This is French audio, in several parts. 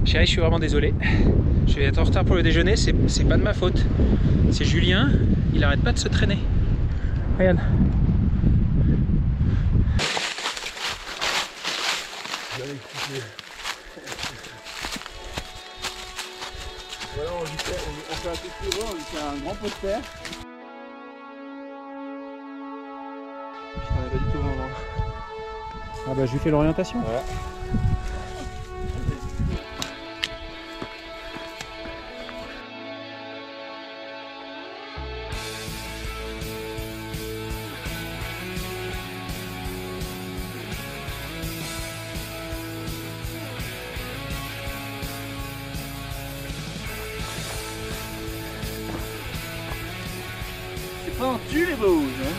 Chérie, je suis vraiment désolé. Je vais être en retard pour le déjeuner, c'est pas de ma faute. C'est Julien, il arrête pas de se traîner. Regarde. Voilà, on fait un petit peu, on fait un grand pot de terre. Putain, on est pas du tout au moment. Ah bah je lui fais l'orientation. Voilà. C'est pas en tue les Vosges, hein.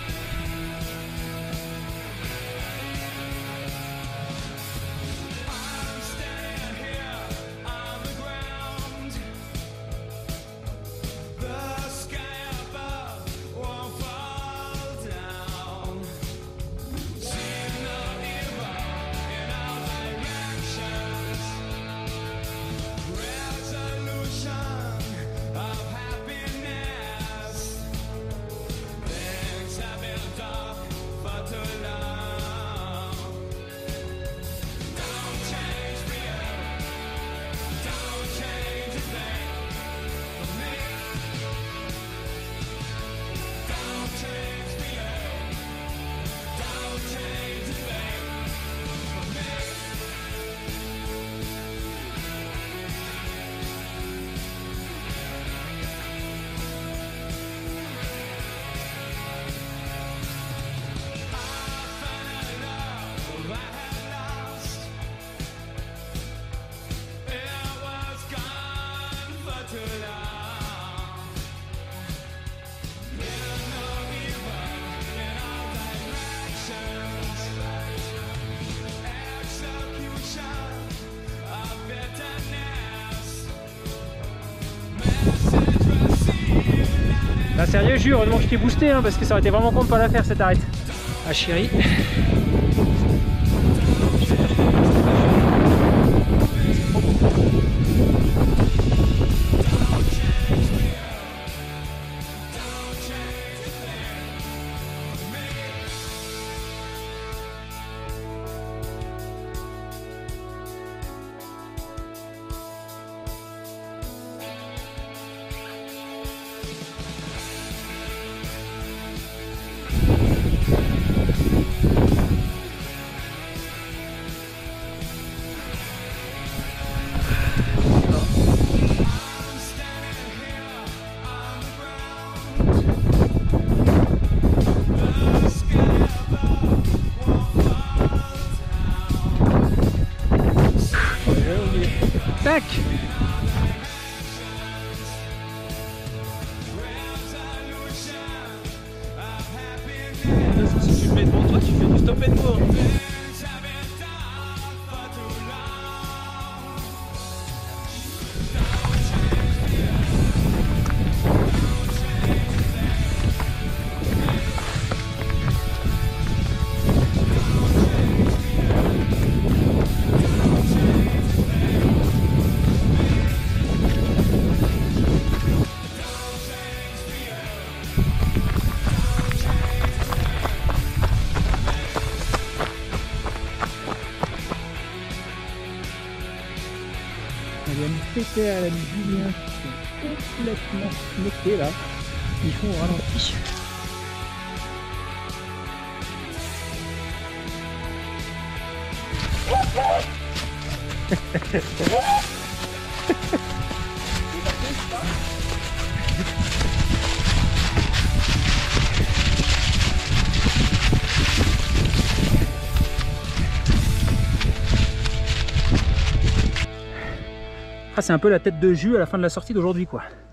Là sérieux, Jules, heureusement que je t'ai boosté hein, parce que ça aurait été vraiment con de pas la faire cette arrête. Ah chérie. Tac. Si tu le mets devant toi, tu fais du stop and go. On vient de péter à la Julien qui sont complètement bloqués là. Ils font au ralenti. Ah, c'est un peu la tête de jus à la fin de la sortie d'aujourd'hui quoi.